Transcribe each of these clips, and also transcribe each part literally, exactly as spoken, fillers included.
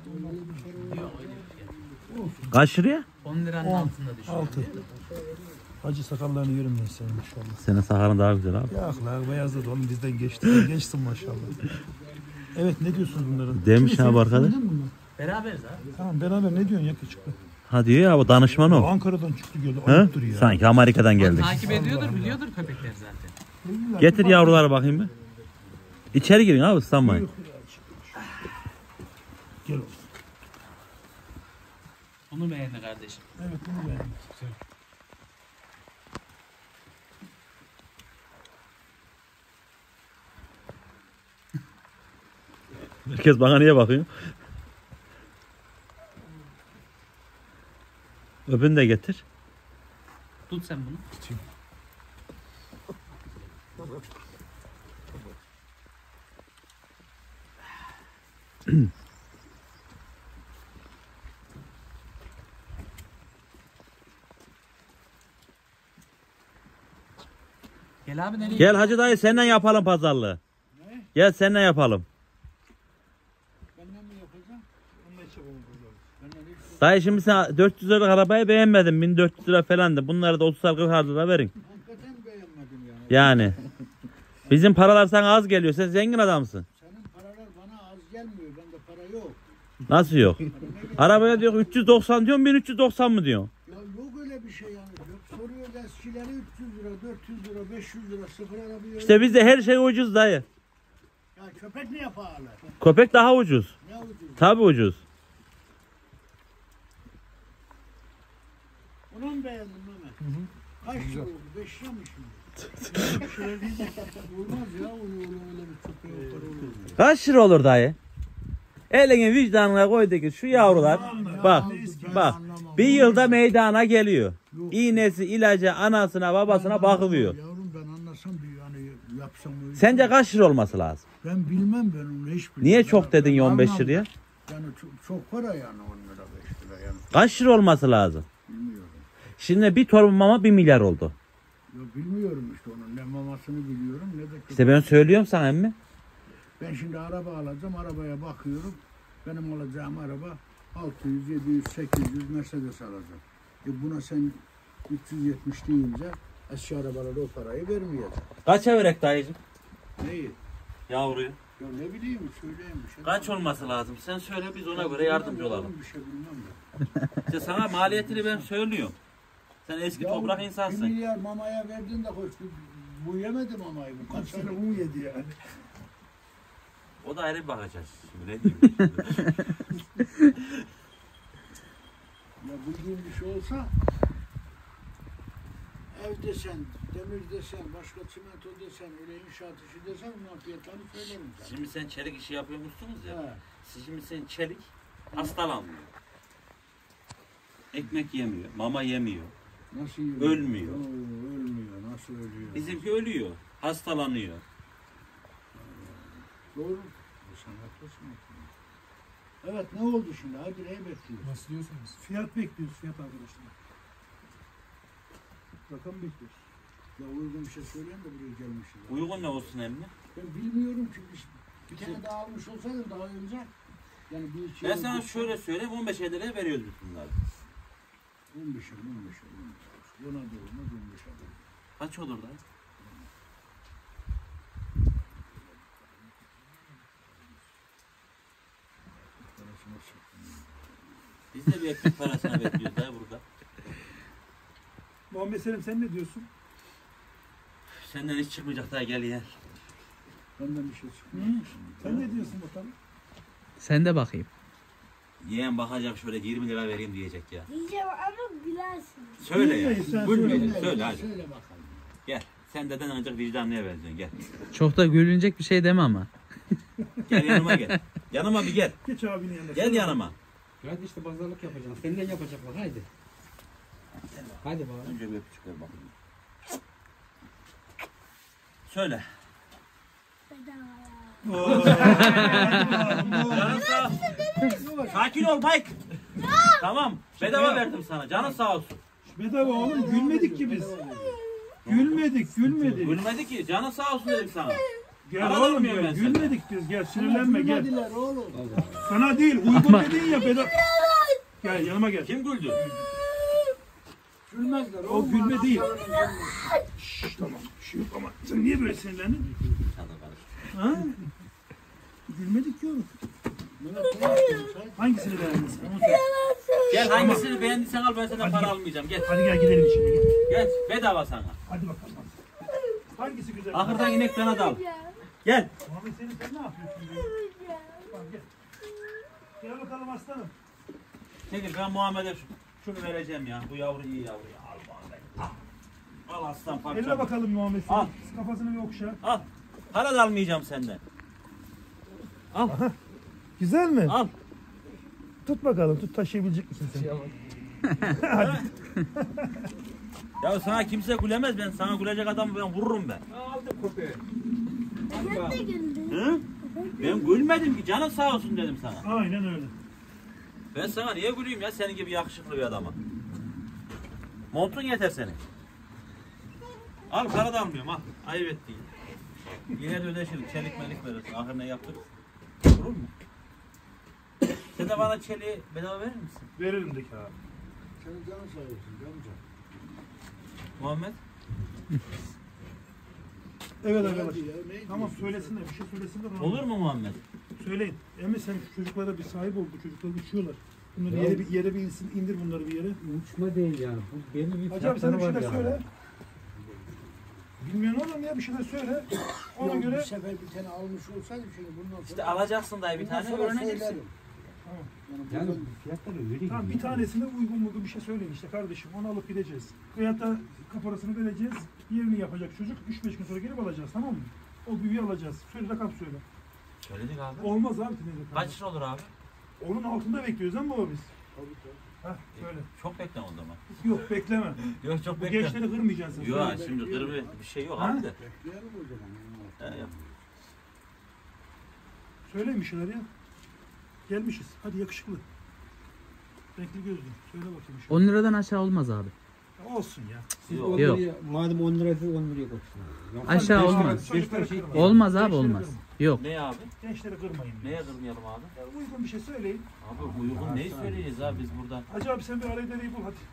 Kaç liraya? on liranın altında düşüyor. altı. Hacı sakallarını yerim ben senin inşallah. Senin sakalın daha güzel abi. Ya lan beyazladı oğlum bizden geçti. Geçsin maşallah. Evet ne diyorsunuz bunların? Demiş abi arkadaş. Beraberiz abi. Tamam beraber ne diyorsun ya küçükler? Ha diyor ya bu danışman o. Ankara'dan çıktı geldi. He? Ayıptır ya. Sanki Amerika'dan geldik. Takip ediyordur, biliyordur köpekleri zaten. Getir yavruları bakayım bir. İçeri girin abi ıslanmayın. Gel oğlum. Bunu beğendi kardeşim. Evet bunu beğendim. Güzel. Herkes bana niye bakıyor? Öbürünü de getir. Tut sen bunu. Tutayım. Gel abi nereye? Gel Hacı dayı seninle yapalım pazarlığı. Ne? Gel seninle yapalım. Benden mi yapacağım? Onunla içe bulunduracağım. Dayı şimdi sen dört yüz liralık arabayı beğenmedin. bin dört yüz lira falandı. Bunları da otuz kırk lira verin. Hakikaten beğenmedim yani. Yani. Bizim paralar sana az geliyor. Sen zengin adamsın. Senin paralar bana az gelmiyor. Bende para yok. Nasıl yok? Arabaya diyor üç yüz doksan diyorsun bin üç yüz doksan mı diyorsun? Ya yok öyle bir şey yani. Yok, soruyoruz eskileri üç yüz lira, dört yüz lira, beş yüz lira sıfır arabaya. İşte bizde her şey ucuz dayı. Ya köpek niye pahalı? Köpek daha ucuz. Ne ucuz? Tabii ucuz. Onu mu beğendin Mehmet? Kaç lira oldu? beş lira mı şimdi? Şöyle diyecek. Olmaz ya onu öyle öyle bir köpeğe para olur. Kaç lira olur dayı? Elini vicdanına koy de ki şu yavrular bak bak bir yılda meydana geliyor. İğnesi, ilacı, anasına, babasına bakılıyor. Yavrum ben anlasam bir yani yapsam öyle. Sence kaç lira olması lazım? Ben bilmem ben onu hiç bilmem. Niye çok dedin ya Ben on beş anlamam. liraya? Yani çok, çok para yani on lira beş lira yani Kaç lira olması lazım? bilmiyorum. Şimdi bir torba mama bir milyar oldu. Ya bilmiyorum işte onun ne mamasını biliyorum ne de. İşte ben söylüyorum sana emmi. Ben şimdi araba alacağım arabaya bakıyorum. Benim alacağım araba altı yüz, yedi yüz, sekiz yüz Mercedes alacağım. E buna sen üç yüz yetmiş deyince eski arabalara o parayı vermeyecek. Kaça verek dayıcım? Neyi? Yavruyu. Ya ne bileyim söyleyeyim bir şey. Kaç olması lazım? Sen söyle biz ona göre yardımcı olalım. Bir şey bilmem ben. İşte sana maliyetini ben söylüyorum. Sen eski Ya toprak Bir insansın. milyar mamaya verdin de hoş bu yemedi mamayı. Bu kaç sene un yedi yani. O da ayrı bir bakacağız. Şimdi ne diyeyim şimdi? Ya bildiğin bir şey olsa ev desen, demir desen, başka çimento desen, öyle inşaat işi desen bunun fiyatlarını söylerim sana. Şimdi sen çelik işi yapıyormuşsunuz ya. He. Siz şimdi sen çelik hastalanmıyor. Ekmek yemiyor, mama yemiyor. Nasıl yiyor? Ölmüyor. Oo, ölmüyor. Nasıl ölüyor? Bizimki ölüyor, hastalanıyor. Doğru. Sen haklısın. Evet ne oldu şimdi? Hadi neyi bekliyoruz? Nasıl diyorsunuz? Fiyat bekliyoruz fiyat arkadaşlar. Rakam bekliyoruz. Ya uygun bir şey söyleyin de buraya gelmişiz. Uygun ne olsun emmi? Ben bilmiyorum ki bir, bir tane daha almış olsaydım daha önce. Yani bir iki Ben yıl- sana şöyle söyleyeyim, on beş liraya veriyoruz biz bunları. on beşe, on beşe, on beşe. Buna da olmaz, on beşe de olmaz. Kaç olur da? Parasını sıktım. Biz de bir ekmek parasına bekliyoruz daha burada. Muhammed Selim sen ne diyorsun? Senden hiç çıkmayacak daha gel ya. Benden bir şey çıkmıyor. Sen ne diyorsun bakalım? Sen de bakayım. Yeğen bakacak şöyle yirmi lira vereyim diyecek ya. Diyeceğim ama gülersin. Söyle ya. Gülmeyin sen, Gülmeyin. söyle. Söyle hadi. Söyle bakalım. Gel. Sen deden ancak vicdanlıya benziyorsun. Gel. Çok da gülünecek bir şey deme ama. Gel yanıma gel. Yanıma bir gel. Geç abinin yanına. Gel yanıma. Hadi işte pazarlık yapacağız. Senden yapacaklar. Haydi. Hadi bakalım. Önce bir öpücük ver bakayım. Söyle. Canın sağ olsun. Sakin ol Mike. Tamam. Bedava verdim sana. Canın sağ olsun. Bedava oğlum gülmedik ki biz. Gülmedik gülmedik. Gülmedi ki. Canın sağ olsun dedim sana. Gel Para oğlum almıyorum gel. ben senden. Gülmedik biz gel. Sinirlenme gel. Gülmediler oğlum. Sana değil uygun dedin ya bedava. Gel yanıma gel. Kim güldü? Gülmezler O oğlum. gülme değil. Adamların Şşş tamam. Bir şey yok ama sen niye böyle sinirlendin? Ha? Gülmedik ki oğlum. Hangisini beğendin sen? Onu söyle. Gel hangisini beğendiysen al ben senden para almayacağım. Gel. Hadi gel gidelim şimdi gel. Gel. Bedava sana. Hadi bakalım. Hangisi güzel? Ahırdan inek bana da al. Gel. Muhammed senin sen ne yapıyorsun? Bak gel. Gel bakalım aslanım. Çekil ben Muhammed'e şu, şunu vereceğim ya. Bu yavru iyi yavru ya. Al Muhammed. Al aslan Eline parçam. Ah. bakalım Muhammed Al. senin. Kafasını bir okşa. Al. Para da almayacağım senden. Al. Güzel mi? Al. Tut bakalım. Tut taşıyabilecek misin sen? Ya sana kimse gülemez. Ben sana gülecek adamı ben vururum ben. Aldım köpeği. Sen de güldün. Hı? Ben gülmedim ki. Canın sağ olsun dedim sana. Aynen öyle. Ben sana niye güleyim ya senin gibi yakışıklı bir adama? Montun yeter senin. Al para da almıyorum al. Ayıp ettin. Yine de ödeşiriz. Çelik melik verirsin. Ahır ne yaptık? Olur mu? Sen de bana çeliği bedava verir misin? Veririm de ki abi. Senin canın sağ olsun canım. Muhammed? Evet arkadaş. Hadi ya, ne Tamam diyorsun söylesinler. Bir şey söylesinler. ona. Olur mu Muhammed? Söyleyin. Emre sen şu çocuklara bir sahip ol. Bu çocuklar uçuyorlar. Bunları yere bir, yere bir insin, indir bunları bir yere. Uçma değil yani. Bu belli bir Hacı abi sen bir fiyatları şeyler var söyle. yani. Bilmiyorum oğlum ya bir şeyler söyle. Ona Yok, göre bir sefer bir tane almış olsaydım şimdi bundan sonra. İşte alacaksın dayı bir bundan tane sonra öğreneceksin. söylerim. Tamam. Yani, Yani buradan- fiyatları öyle Tamam bir gidiyor. tanesine uygun uygun bir şey söyleyin işte kardeşim onu alıp gideceğiz. Veyahut da kaparasını vereceğiz. Yerini yapacak çocuk üç beş gün sonra gelip alacağız tamam mı? O büyüğü alacağız. Söyle rakam söyle. Söyledik abi. Olmaz abi ne rakam? Kaç lira olur abi? Onun altında bekliyoruz ama baba biz. Heh söyle. Çok bekle o zaman. Yok bekleme. Yok çok Bu bekle. gençleri kırmayacaksın. sen. Yok Söyle. şimdi kırı bir, bir şey yok Ha? abi de. Bekleyelim o zaman. He, yap. Söyleyin bir şeyler ya. Gelmişiz. Hadi yakışıklı. Renkli gözlü. Söyle bakayım bir şey. on liradan aşağı olmaz abi. Olsun ya. Siz Yok. on Yok. liraya, madem on liraysa on liraya koysun. Yoksa Aşağı beş lira- olmaz. beş lira Çocukları şey- kırmayın. Olmaz abi Gençleri olmaz. kırmayın. Yok. Ne abi? Gençleri kırmayın. Neye kırmayalım abi? Ya uygun bir şey söyleyin. Abi uygun neyi söyleyeceğiz abi biz burada? Hacı abi sen bir arayı dereyi bul hadi.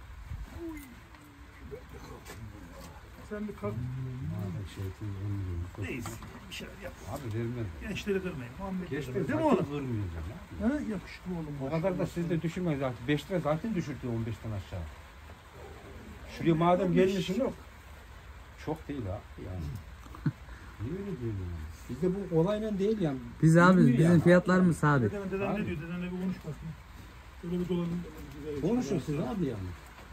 Sen bir kalk. Abi şey, on liraya. Neyse. Bir şeyler yap. Abi vermez. Gençleri kırmayın. Muhammed Gençler değil mi zaten oğlum? kırmayacağım ya. Ha, yakışıklı oğlum. O kadar da siz de düşünmeyin zaten. beş lira zaten düşürtüyor on beşten aşağı. Şuraya madem gelmişsin yok. Çok değil ha yani. Niye öyle diyor yani? Bizde bu olayla değil yani. Biz abi Bilmiyor bizim yani. fiyatlarımız sabit. Deden, deden ne diyor? Dedenle bir konuş bakayım. Şöyle bir dolanın. Konuşun siz abi yani.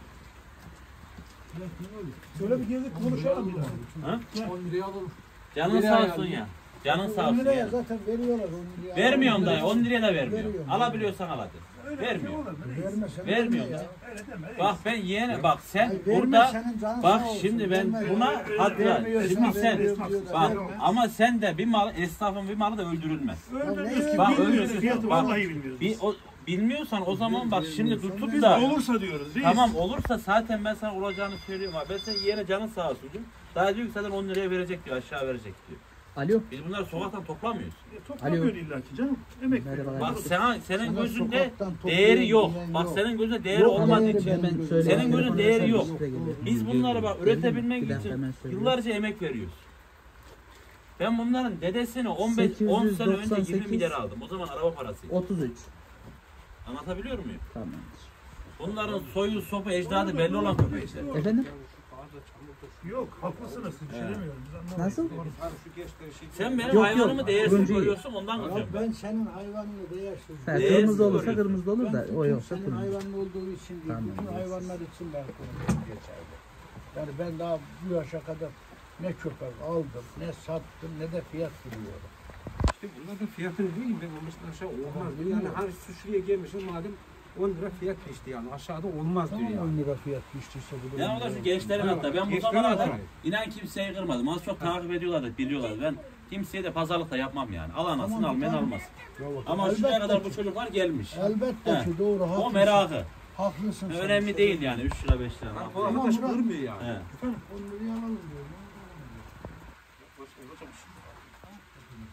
Şöyle bir gezip konuşalım bir daha. Ha? on liraya alalım. Canın Liraya sağ olsun yani. ya. Canın sağ on olsun liraya ya. zaten veriyorlar on liraya. Vermiyorum dayı. on on liraya da vermiyorum. Veriyorum. Alabiliyorsan al hadi. Öyle Vermiyor. bir şey olur mu? Neyse. Vermesen verme Vermiyorum ya. ya. Öyle deme. Bak ben yeğene bak sen Ay, verme, burada senin canın bak sağ olsun, şimdi ben verme. buna hatta Vermiyorsan şimdi sen vermiyorum diyor da bak verme. ama sen de bir mal esnafın bir malı da öldürülmez. Öldürmüyoruz ki. Bak, Bilmiyoruz. öldürüyoruz. Fiyatı Bak, vallahi bilmiyoruz. Bir o, bilmiyorsan o zaman bak şimdi tutup Biz da olursa diyoruz. Reis. tamam olursa zaten ben sana olacağını söylüyorum abi. Ben senin yeğene canın sağ olsun diyorum. Daha diyor ki zaten on liraya verecek diyor aşağı verecek diyor. Alo. Biz bunları sokaktan toplamıyoruz. E, Toplamıyor illa ki canım. Emek Merhaba. veriyor. Bak sen, senin Sana gözünde sokaktan toplayan değeri yok. bilen Bak yok. senin gözünde değeri Yok, olmadığı değeri için. ben- Senin gözünde değeri yok. Şuraya geliyor. Biz bunları bak üretebilmek Bir dakika, için hemen söyleyeyim. yıllarca emek veriyoruz. Ben bunların dedesini on beş on sene önce sekiz yüz doksan yirmi sekiz milyar aldım. O zaman araba parasıydı. otuz üç. Anlatabiliyor muyum? Tamamdır. Bunların soyu, sopu, ecdadı belli olan köpekler. Efendim? Yok haklısınız. Bir şey He. demiyorum. Biz anlamayız. Nasıl? Abi şu gençleri şey. Sen benim Yok, hayvanımı yok. değersiz Turuncu iyi. görüyorsun ondan Ya kızıyorum ben. ben senin hayvanını değersiz. Ha, Değersiz kırmızı olursa görüyorsun. kırmızı olur da Ben o bütün yoksa senin kırmızı. hayvanın olduğu için değil, Tamam, bütün diyorsun. hayvanlar için ben konuşuyorum geçerli. Yani ben daha bu yaşa kadar ne köpek aldım, ne sattım, ne de fiyat biliyorum. İşte bunlar da fiyatını değil ben on beşten aşağı olmaz diyor. Yani hani suçluya gelmişsin madem on lira fiyat geçti yani aşağıda olmaz diyor Tamam yani. on lira fiyat düştüyse bu. Yani o da şu gençlerin Ha, hatta. Ben bu gençlerin zamana kadar hatayı. inan kimseyi kırmadım. Az çok takip ediyorlar, biliyorlar. Ben kimseye de pazarlık da yapmam yani. Alan alsın, almayan almasın. Ama şuraya kadar bu çocuklar gelmiş. Elbette He. ki doğru haklısın. O merakı. Haklısın. sen. Önemli değil yani üç lira beş lira. Yani bu arkadaş kırmıyor yani. He. on liraya alalım diyorum.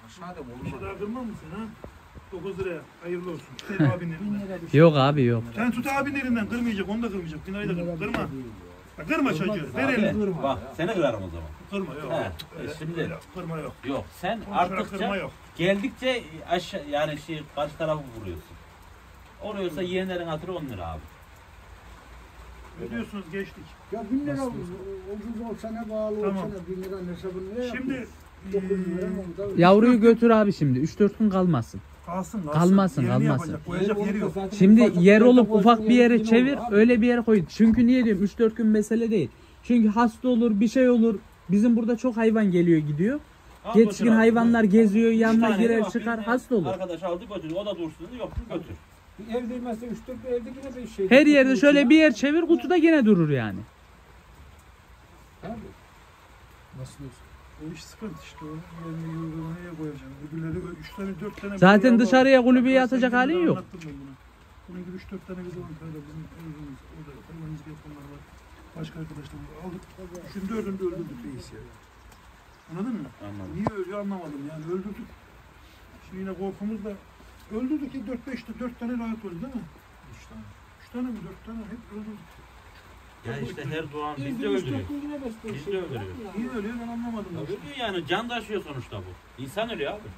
Aşağıda mı Bir şey olmaz? daha kırmaz mısın ha? dokuz liraya. Hayırlı olsun. Tut abinin elinden. Yok abi yok. Sen tut abinin elinden kırmayacak. Onu da kırmayacak. Binayı da kırma. Kırma. Bak, kırma çocuğu. Ver Abi, elini. bak seni kırarım o zaman. Kırma yok. He, Öyle- e şimdi- öyle kırma yok. Yok sen Konuşarak arttıkça kırma yok. geldikçe aşağı yani şey karşı tarafı vuruyorsun. Oluyorsa yeğenlerin hatırı on lira abi. Ödüyorsunuz geçtik. Ya bin lira ucuz olsa ne bağlı Tamam. olsa ne bin liranın hesabını ne Şimdi yapıyorsun? dokuz lira eee, oldu. Yavruyu götür abi şimdi. üç dört gün kalmasın. kalsın kalsın. Kalmasın, Yerini kalmasın. yapacak, koyacak yeri yok. Şimdi yer olup ufak bir yere çevir, öyle bir yere koy. Çünkü niye diyorum üç dört gün mesele değil. Çünkü hasta olur, bir şey olur. Bizim burada çok hayvan geliyor gidiyor. Al Yetişkin götür abi. hayvanlar geziyor, Bir yanına tane girer bak, çıkar, bir hasta olur. Arkadaş aldı götür. O da dursun dedi. Yok götür. Ev değmezse üç dört bir evde yine bir şey. Her yerde şöyle bir yer çevir, kutuda gene durur yani. Abi. Nasıl diyorsun? O iş sıkıntı işte. O yerini yurduğunu neye koyacaksın? Öbürleri üç tane dört tane. Zaten bir dışarıya var. kulübeye Arkadaşlar atacak gibi halin yok. anlattım ben bunu. Bunun gibi üç dört tane kız var. Böyle bizim evimiz. Orada hayvanımızı yapanlar var. Başka arkadaşlar var. Aldık. Üçün dördünü de öldürdük reis ya. Anladın mı? Anladım. Niye ölüyor anlamadım yani öldürdük. Şimdi yine korkumuz da öldürdük ki dört beş dört tane rahat öldü değil mi? Üç tane. Üç tane mi dört tane hep öldürdük. Ya işte her doğan biz de öldürüyor. Biz de öldürüyor. Niye ölüyor ben anlamadım. Ya ölüyor yani can taşıyor sonuçta bu. İnsan ölüyor abi.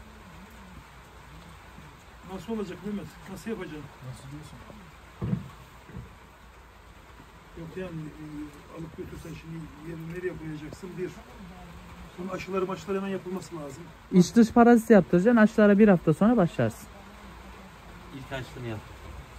Nasıl olacak Mehmet? Nasıl yapacaksın? Nasıl diyorsun? Yok yani e, alıp götürsen şimdi yerini nereye koyacaksın? Bir, bunun aşıları maçları hemen yapılması lazım. İç dış parazit yaptıracaksın, aşılara bir hafta sonra başlarsın. İlk açtığını yaptık.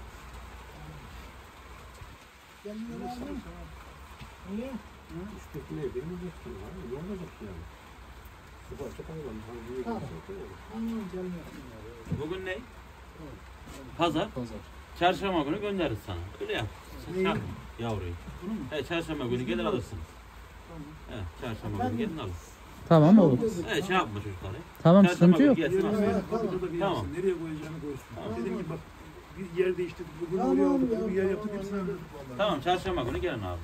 Niye? Üç dört bir evde yine bekliyor abi. Ne olacak yani? Sıfır çok hayvan. Hangi yere gitsin? Bugün ne? Pazar. Pazar. Çarşamba günü göndeririz sana. Öyle yap. Neyi? Yap yavruyu. Bunu mu? Evet çarşamba günü gelir alırsınız. Evet çarşamba günü gelin alın. Tamam olur. Evet şey yapma çocukları. Tamam Çarşamba sıkıntı günü yok. gelsin Yerini alsın. ver, kapıda da bir Tamam. yapsın. Nereye koyacağını koysun. Tamam. Dediğim gibi bak bir yer değiştirdik. Bugün Tamam oraya aldık. ya, Bir yer tamam, yaptık. Hepsini öldürdük vallahi. Tamam çarşamba günü gelin abi.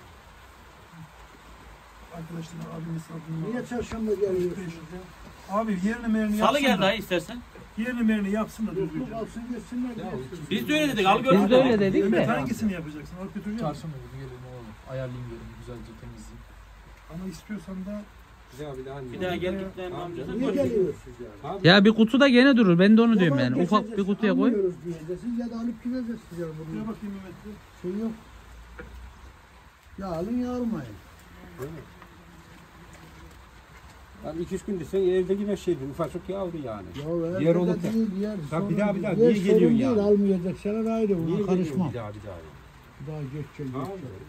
Arkadaşlar abimiz adını Niye çarşamba geliyorsunuz ya? Abi yerini merini yapsın Salı gel da, dayı istersen. yerini merini yapsın da Mutlu düzgünce. kalsın geçsinler. geçsin. Biz de öyle dedik al götür. Biz de öyle dedik Mehmet de. hangisini yapacaksın? Alıp götüreceksin. Çarşamba günü gelelim oğlum. Ayarlayayım dedim güzelce temizleyeyim. Ama istiyorsan da Bir daha bir daha. Bir daha gel gitlerini amcasın. Niye götür. geliyorsunuz yani? Abi. Ya bir kutuda gene durur. Ben de onu diyorum Ya yani. ben Ufak bir geçeceğiz, kutuya koy. almıyoruz diyeceksiniz ya da alıp gideceksiniz yani gel bunun bakayım Mehmet. Bey. şey yok. Ya alın ya almayın. Yani iki üç gündür sen evde yine şeydi. Ufacık yavru yani. Ya Yer öyle olup da- değil yer. Tabii sorun bir daha bir daha değil. niye Yer geliyorsun sorun değil, yani? almayacaklar ayrı Niye buna geliyorsun karışmam. bir daha bir daha? Daha geçecek Abi. geçecek.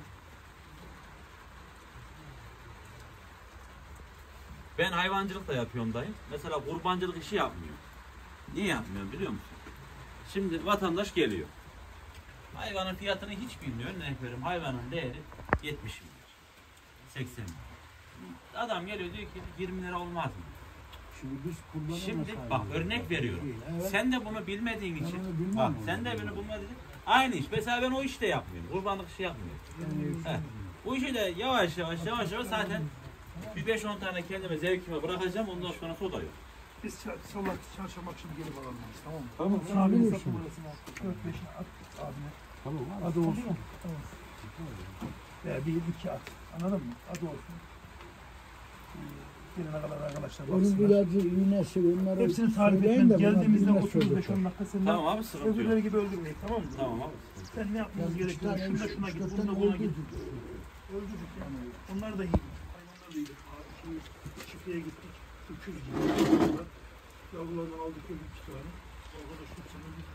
Ben hayvancılık da yapıyorum dayı. Mesela kurbancılık işi yapmıyorum. Niye yapmıyorum biliyor musun? Şimdi vatandaş geliyor. Hayvanın fiyatını hiç bilmiyor. Örnek veriyorum hayvanın değeri yetmiş milyar. seksen milyar. Adam geliyor diyor ki yirmi lira olmaz mı? Şimdi biz kullanamaz. Şimdi bak örnek veriyorum. Evet. Sen de bunu bilmediğin Ben için onu bilmem bak onu. sen de bunu bilmediğin için aynı iş. Mesela ben o işte yapmıyorum. Kurbanlık işi yapmıyorum. He. Bu işi de yavaş yavaş yavaş yavaş zaten bir beş on tane kendime zevkime bırakacağım ondan sonra soda yok. Biz çar- salı çarşamba akşamı gelip alalım. Tamam mı? Tamam. Sen abinin satın numarasını al. dört beşini at abine. Tamam abi. Adı olsun. Tamam. Ya bir iki at. Anladın mı? Adı olsun. Ee, Gelene kadar arkadaşlar Onun baksınlar. ilacı, iğnesi, onları Hepsini tarif söyleyin etmem. de buna Geldiğimizde bilmez otuz beş çocuklar. on dakika seninle Tamam abi sıkıntı öbürleri yok. gibi öldürmeyin tamam mı? Tamam abi. Sen ne yapmanız Yani üç gerekiyor? tane, Şunda üç- şuna üç git, dört bunda tane buna git. öldürdük. Öldürdük yani. Onlar da iyi. Hayvanlar da iyi. Şimdi çiftliğe gittik. Öküz gibi. Yavrularını aldık öyle iki tane. Arkadaş hepsini bir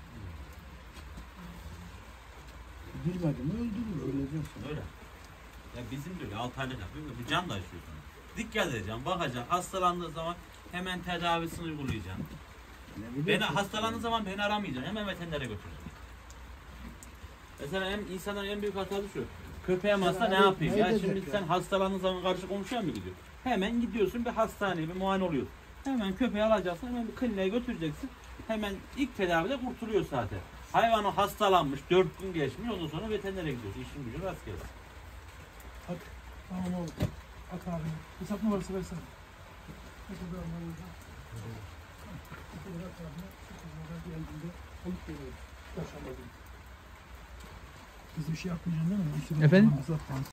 Bilmedi mi öldürür, öleceksin. Öyle. Ya bizim de öyle altı aylık yapıyor. Bir can da yaşıyorsun. Dikkat edeceğim, bakacaksın. Hastalandığı zaman hemen tedavisini uygulayacaksın. Ne Beni bileyim. hastalandığı zaman beni aramayacaksın. Hemen veterinere götüreceksin. Mesela en, insanların en büyük hatası şu. Köpeğim hasta ne abi, yapayım? ne Ya edecek şimdi ya? sen hastalandığın zaman karşı komşuya mı gidiyor? Hemen gidiyorsun bir hastaneye bir muayene oluyorsun. Hemen köpeği alacaksın, hemen bir kliniğe götüreceksin. Hemen ilk tedavide kurtuluyor zaten. Hayvanı hastalanmış, dört gün geçmiş, ondan sonra veterinere gidiyorsun. İşin gücün rast gelsin. Tamam oğlum. At abi. Hesap numarası versene. Ne kadar var orada? Biz bir şey yapmayacaksın değil mi? Efendim? Zaten